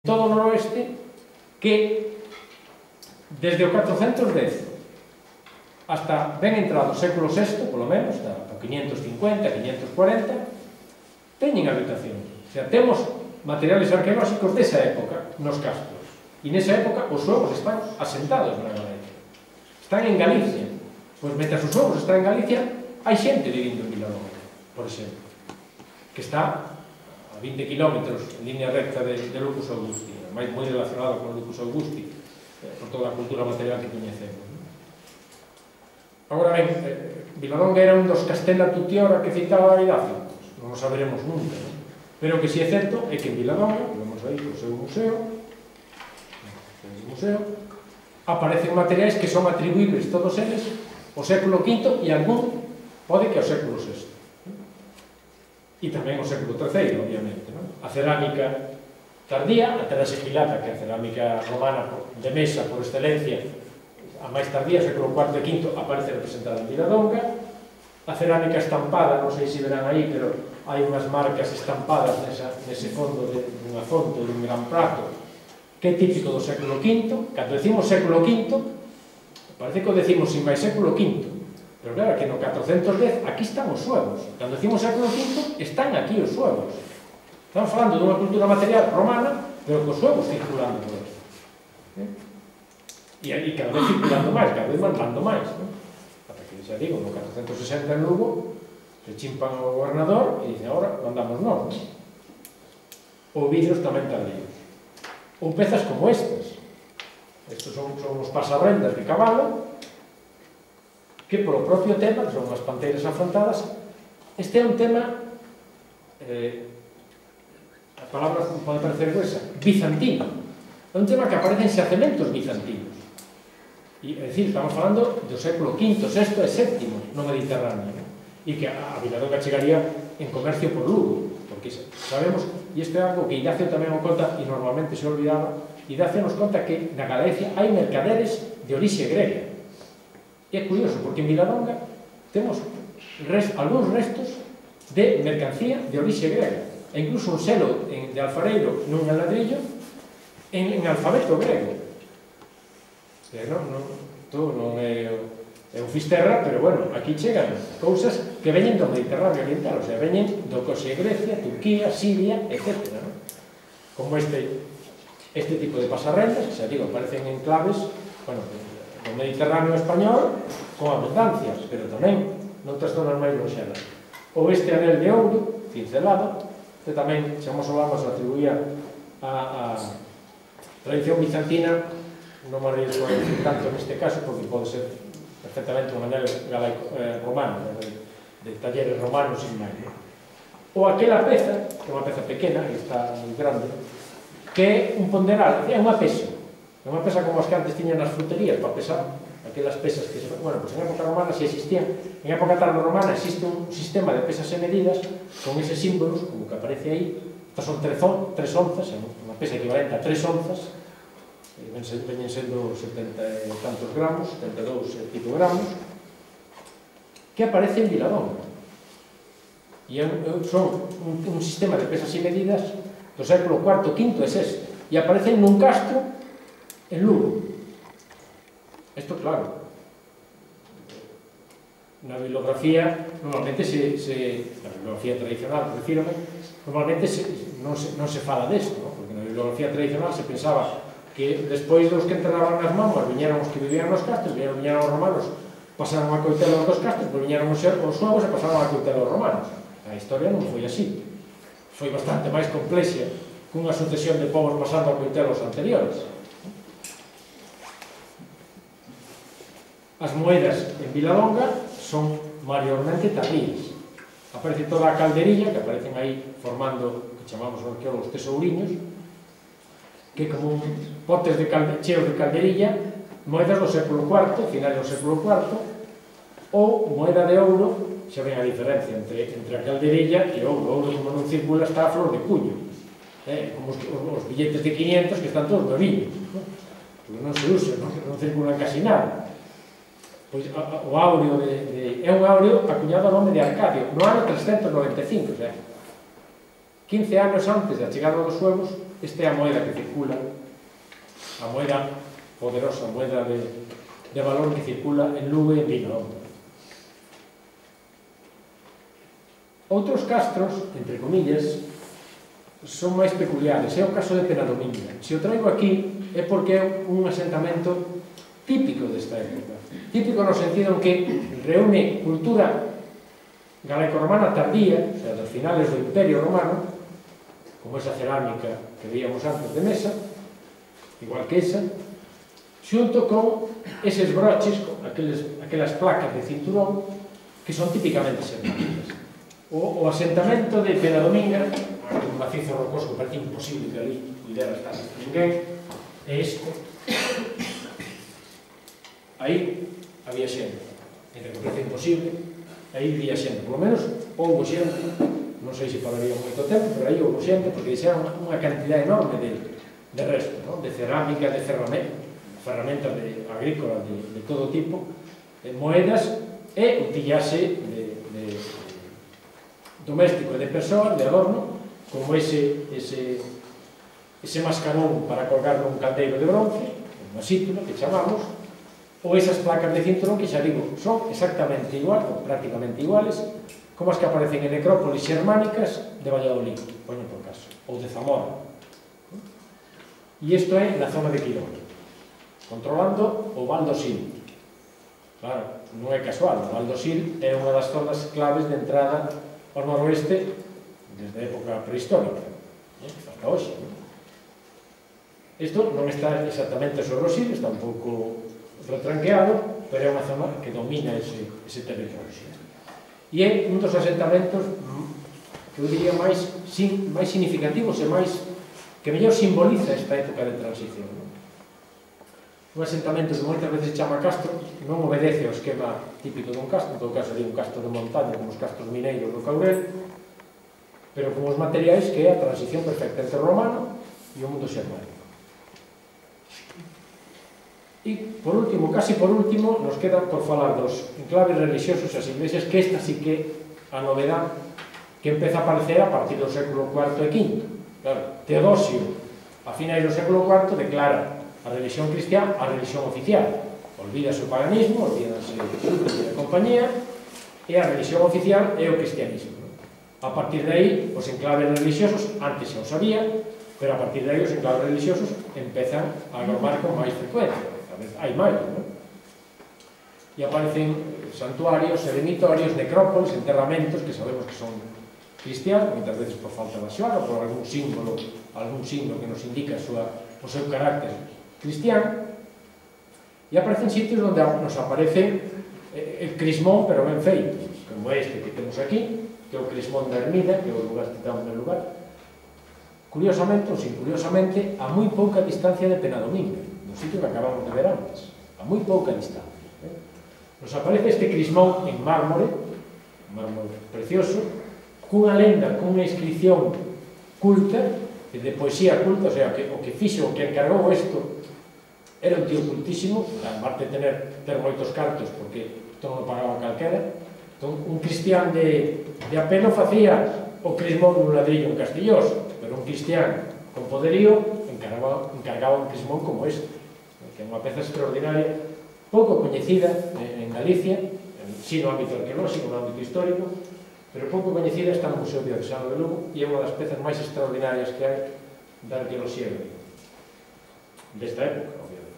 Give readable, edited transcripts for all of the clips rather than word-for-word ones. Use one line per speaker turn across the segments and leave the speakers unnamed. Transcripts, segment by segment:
todo o noroeste que desde o 410 hasta ben entrado o século VI, polo menos, hasta o 550, 540, teñen habitación. O sea, temos materiales arqueolóxicos desa época nos castros. E nesa época os suevos están asentados na Galicia. Están en Galicia. Pois, mentras os suevos están en Galicia, hai xente vivindo en Viladonga, por exemplo, que está a 20 km en línea recta de Lucus Augusti, moi relacionado con Lucus Augusti, por toda a cultura material que coñecemos. Agora ben, Viladonga era un dos Castella Tutiora que citaba Idacio, non o saberemos nunca, pero o que si é certo é que en Viladonga, vemos aí o seu museo, aparecen materiais que son atribuíbles todos eles ao século V e algún pode que ao século VI. E tamén ao século III, obviamente. A cerámica tardía, a terra sexilata, que é a cerámica romana de mesa por excelencia, a máis tardía, século IV e V, aparece representada en Viladonga. A cerámica estampada, non sei se verán aí, pero hai unhas marcas estampadas nese fondo dunha fonte, dun gran prato, que é típico do século V. Cando decimos século V, parece que o decimos sin máis século V, pero claro, que no 410 aquí están os suevos. Cando decimos século V, están aquí os suevos. Estamos falando dunha cultura material romana, pero cos suevos circulando por esto. E cada vez circulando máis, cada vez mandando máis. Ata que, xa digo, no 460 en Lugo, se chimpan o gobernador e dicen, agora mandamos nós. Ou vidros tamén tardíos. Ou pezas como estas. Estos son os pasarrendas de cabalo, que polo propio tema, que son as panteiras afrontadas, este é un tema, a palabra pode parecer gruesa, bizantino. É un tema que aparece en xacementos bizantinos. É dicir, estamos falando do século V, VI e VII no Mediterráneo, e que a Viladonga chegaría en comercio por Lugo, porque sabemos, e isto é algo que Idacio tamén o conta, e normalmente se olvidaba, Idacio nos conta que na Galicia hai mercaderes de orixe grega. E é curioso, porque en Viladonga temos algúns restos de mercancía de orixe grega, e incluso un selo de alfareiro nun ladrillo en alfabeto grego. Isto non é un fisterra, pero bueno, aquí chegan cousas que veñen do Mediterráneo oriental, o sea, veñen do que é Grecia, Turquía, Siria, etc. Como este tipo de pasarrendas, que xa digo, aparecen en claves, bueno, no Mediterráneo español, con abundancias, pero tamén noutras zonas máis lonxanas. Ou este anel de ouro, cincelado, que tamén, xa mos solamos atribuía a tradición bizantina, non me arriesgo a decir tanto neste caso, porque pode ser perfectamente un anel romano, de talleres romanos sin máis. Ou aquela peza, que é unha peza pequena, que está moi grande, que é un ponderal, é unha pesa. É unha pesa como as que antes tiñan nas fruterías para pesar, aquelas pesas que, bueno, pues en época romana si existían, en época tardo-romana existe un sistema de pesas e medidas con eses símbolos, como que aparece aí. Estas son 3 onzas, é unha pesa equivalente a 3 onzas, veñen sendo 70 e tantos gramos, 72 e pico gramos, que aparece en Viladonga. E son un sistema de pesas e medidas do século IV, V e VI, e aparecen nun castro en Lugo. Isto, claro, na bibliografía, normalmente na bibliografía tradicional, refírome, normalmente non se fala desto, porque na bibliografía tradicional se pensaba que despois dos que enterraban as mamas viñeron os que vivían nos castros, viñeron os romanos, pasaron a coitelo dos castros, pois viñeron os suevos e pasaron a coitelo os romanos. A historia non foi así. Foi bastante máis complexa cunha sucesión de povos pasando a coitelos anteriores. As moedas en Viladonga son maiormente tardías. Aparece toda a calderilla, que aparecen aí formando, que chamamos os arqueólogos tesouriños, que como potes cheos de calderilla, moedas do século IV, finais do século IV, ou moeda de ouro, xa ven a diferencia entre a calderilla e o ouro. O ouro, como non circula, está a flor de cuño. Como os billetes de 500 que están todos noviños, porque non se usan, non circulan casi nada. Pois o áureo é un áureo acuñado ao nome de Arcadio, no ano 395, 15 anos antes da chegada dos suevos, esta é a moeda que circula, a moeda poderosa, a moeda de valor que circula en Lugo e en Vilaonda. Outros castros, entre comillas, son máis peculiares. É o caso de Penadominga. Se o traigo aquí é porque é un asentamento típico desta época. Típico no sentido en que reúne cultura galaico-romana tardía, o sea, dos finales do Imperio Romano, como esa cerámica que veíamos antes de mesa, igual que esa, xunto con eses broches, aquelas placas de cinturón, que son típicamente xermánicas. O asentamento de Penadominga, un macizo rocoso que parece imposible que ali pudera estar ninguén, é este. Aí había xente, entre que parece imposible, aí vivía xente, polo menos houve xente, non sei se pararía moito tempo, pero aí houve xente, porque deixaron unha cantidad enorme de resto, de cerámica, de ferramentas agrícolas de todo tipo, de moedas e utillase de doméstico e de persoa, de adorno, como ese mascarón para colgar nun caldeiro de bronce, unha sítula que chamamos, ou esas placas de cinturón que xa digo, son exactamente igual, ou prácticamente iguales, como as que aparecen en necrópolis xermánicas de Valladolid, poño por caso, ou de Zamora. E isto é na zona de Quirón, controlando o Val do Sil. Claro, non é casual, o Val do Sil é unha das zonas claves de entrada ao noroeste desde a época prehistórica, hasta hoxe. Isto non está exactamente sobre o Sil, está un pouco retranqueado, pero é unha zona que domina ese territorio. E é un dos asentamentos que eu diría máis significativos e que mellor simboliza esta época de transición. Un asentamento que moitas veces chama castro non obedece ao esquema típico dun castro, en todo caso sería un castro de montaña como os castros mineiros do Caurel, pero con os materiais que é a transición perfecta entre o romano e o mundo xermánico. E, por último, casi por último, nos queda por falar dos enclaves religiosos e as iglesias, que esta sí que a novedad que empeza a aparecer a partir do século IV e V. Claro, Teodosio, a finais do século IV, declara a religión cristiá a religión oficial. Olvídase o paganismo, olvídase de compañía, e a religión oficial é o cristianismo. A partir de aí, os enclaves religiosos, antes xa os había, pero a partir de aí os enclaves religiosos empezan a normar con máis frecuencia. Hai máis, non? E aparecen santuarios, eremitorios, necrópolis, enterramentos, que sabemos que son cristianos, moitas veces por falta da xoara, ou por algún signo que nos indica o seu carácter cristiano, e aparecen sitios onde nos aparece el crismón, pero ben feito, como este que temos aquí, que é o crismón da Ermida, que é o lugar que estamos no lugar, curiosamente, ou sin curiosamente, a moi pouca distancia de Penadominga, no sitio que acabamos de ver antes, a moi pouca distancia. Nos aparece este crismón en mármore, un mármore precioso, cunha lenda, cunha inscripción culta, de poesía culta, o sea, o que fixo, o que encargou isto, era un tío cultísimo, aparte de ter moitos cartos, porque todo non pagaba calquera. Entón, un cristián de apelo facía o crismón nun ladrillo en Castilloso, pero un cristián con poderío encargaba un crismón como este, que é unha peza extraordinaria, pouco coñecida en Galicia, si no ámbito arqueolóxico, no ámbito histórico, pero pouco coñecida, está no Museo Diocesano de Lugo e é unha das pezas máis extraordinarias que hai da arqueoloxía desta época, obviamente.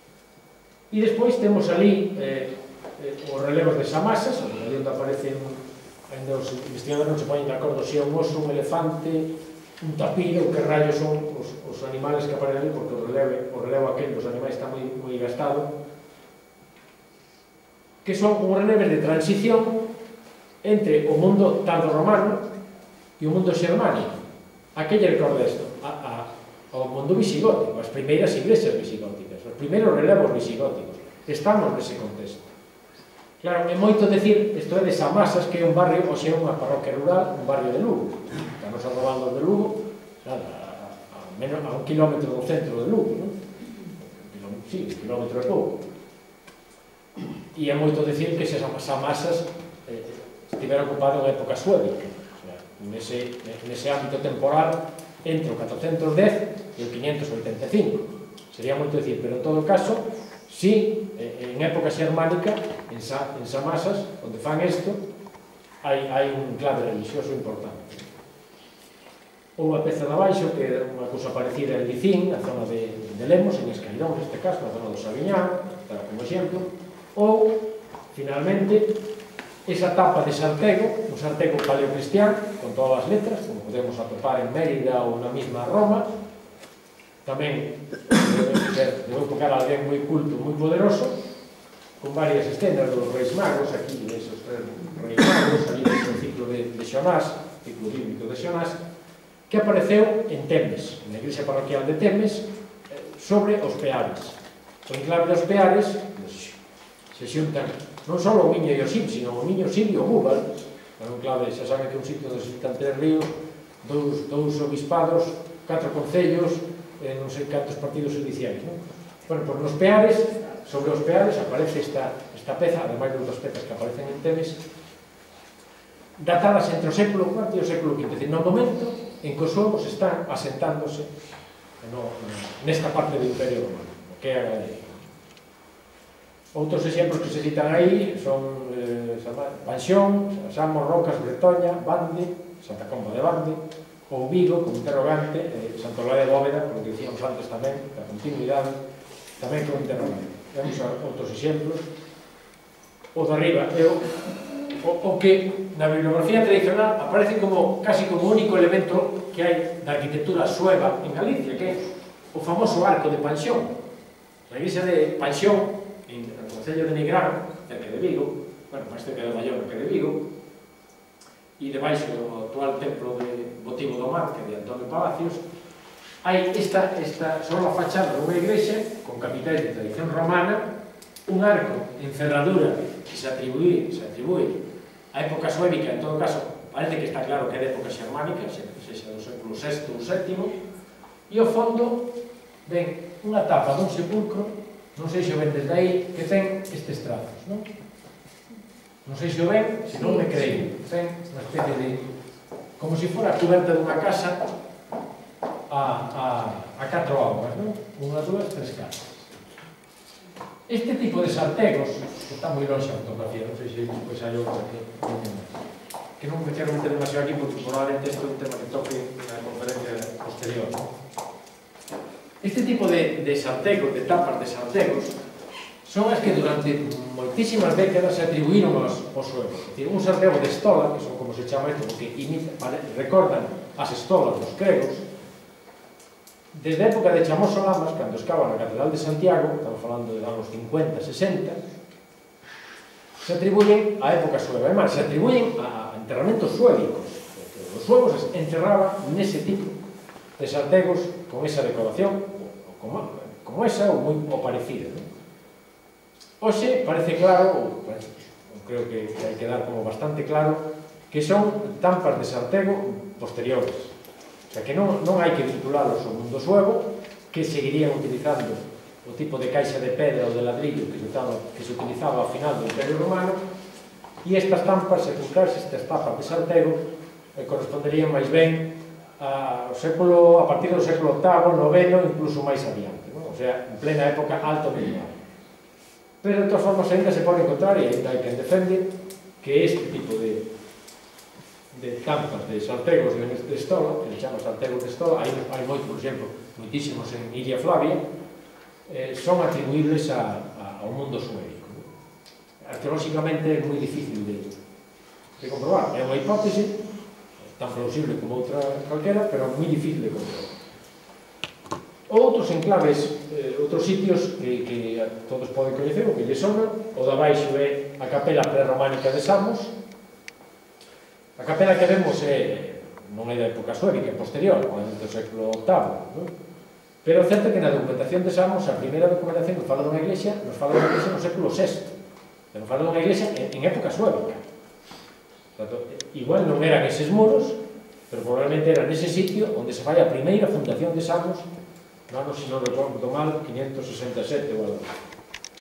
E despois temos ali os relevos de Samasas, ali onde aparecen, ainda os investigadores non se poñen de acordo se é un oso, un elefante, un tapiro, que rayos son os animales que aparecen ali, porque o relevo aquel dos animais está moi gastado, que son uns releves de transición entre o mundo tardo-romano e o mundo xermánico. A que lle recorda isto? Ao mundo visigótico, as primeiras iglesias visigóticas, os primeiros relevos visigóticos. Estamos nese contexto. Claro, é moito decir, isto é de Samasas, que é un barrio, ou xa é unha parroquia rural, un barrio de Lugo. Estamos arrobando de Lugo, a un kilómetro do centro de Lugo, non? Sí, un kilómetro e pouco. E é moito decir que se Samasas estivera ocupado en época suébica, nese ámbito temporal entre o 410 e o 585. Sería moito dicir, pero en todo caso, si en época xermánica, en Samasas, onde fan isto, hai un clave religioso importante. Ou a peza de abaixo, que é unha cousa parecida en Licín, na zona de Lemos, en Escairón, neste caso, na zona do Sabiñán, como exemplo, ou, finalmente, esa tapa de sartego, un sartego paleocristián, con todas as letras, como podemos atopar en Mérida ou na mesma Roma, tamén debe tocar alguén moi culto, moi poderoso, con varias escenas dos Reis Magos, aquí, esos tres Reis Magos, ali no ciclo de Xonás, ciclo bíblico de Xonás, que apareceu en Temes, na igrexa parroquial de Temes, sobre os Peares. O enclave dos Peares se xuntan non só o Miño e o Sil, sino o Miño, o Sil e o Búbal. O enclave, xa saben que é un sitio onde se citan 3 ríos, dous obispados, 4 concellos, non sei cantos partidos judiciais. Bueno, pois nos Peares, sobre os Peares, aparece esta peza, ademais de outras pezas que aparecen en Temes, datadas entre o século IV e o século V, é dicir, no momento en que os suevos están asentándose nesta parte do Imperio Romano, que é a Galia. Outros exemplos que se citan aí son Panxón, Samos, Rocas, Bretoña, Bande, Santa Comba de Bande, ou Vigo, como interrogante, Santa Eulalia de Bóveda, como dicíamos antes tamén, da continuidade, tamén como interrogante. Vemos outros exemplos. O de arriba é o que na bibliografía tradicional aparece como casi como único elemento que hai da arquitectura sueva en Galicia, que é o famoso arco de Panxón. A igrexa de Panxón, no concello de Nigrán, cerca de Vigo, bueno, máis cerca de Bayona que de Vigo, e debaixo do actual templo de Votivo do Mar, que é de Antonio Palacios, hai esta sola fachada dunha igrexa con capitais de tradición romana, un arco en ferradura que se atribúe a época suébica, en todo caso, parece que está claro que é de época xermánica, sexa do século VI ou VII, e ao fondo ven unha tapa dun sepulcro, non sei se o ven desde aí, que ten estes trazos, non? Non sei se o ven, se non me creio, ten unha especie de... como se fora a coberta dunha casa a 4 augas, non? 1, 2, 3 casas. Este tipo de sartegos, que está moi longe a fotografía, non sei se depois hai outra que non me quero meter demasiado aquí porque probablemente este é un tema que toque na conferencia posterior. Este tipo de sartegos, de tapas de sartegos, son as que durante moitísimas décadas se atribuíron aos suevos. É dicir, un sartego de estola, que son como se chama isto, porque recordan as estolas dos gregos, desde a época de Chamoso Lamas, cando escava na Catedral de Santiago, estamos falando de anos 50, 60, se atribuyen a época sueva. Además, se atribuyen a enterramentos suévicos. Os suevos enterraban nese tipo de sartegos con esa decoración, como esa ou moi parecida. Hoxe parece claro, creo que hai que dar como bastante claro, que son tampas de sartego posteriores. O sea, que non hai que vinculalos ao mundo suevo, que seguirían utilizando o tipo de caixa de pedra ou de ladrillo que se utilizaba ao final do Imperio Romano, e estas tampas sepulcrais, estas tapas de sartego, corresponderían máis ben a partir do século VIII, IX, incluso máis adiante, o sea, en plena época alto medieval. Pero, de todas formas, ainda se pode encontrar, e ainda hai quen defende, que este tipo de tampas de sartegos de estola, que se chama sartegos de estola, hai moito, por exemplo, moitísimos en Iria Flavia, son atribuibles ao mundo sumérico. Arqueolóxicamente é moi difícil de comprobar. É unha hipótese, tan plausible como outra calquera, pero moi difícil de comprobar. Outros enclaves, outros sitios que todos poden coñecer, o que lle sona, o de abaixo é a capela prerrománica de Samos. A capela que vemos non é da época suébica, é posterior, probablemente do século VIII, pero o certo é que na documentación de Samos, a primeira documentación que fala dunha iglesia, nos fala dunha iglesia no século VI, nos fala dunha iglesia en época suébica. Igual non eran eses muros, pero probablemente era nese sitio onde se fai a primeira fundación de Samos, no ano, se non recordo mal, 567 ou algo.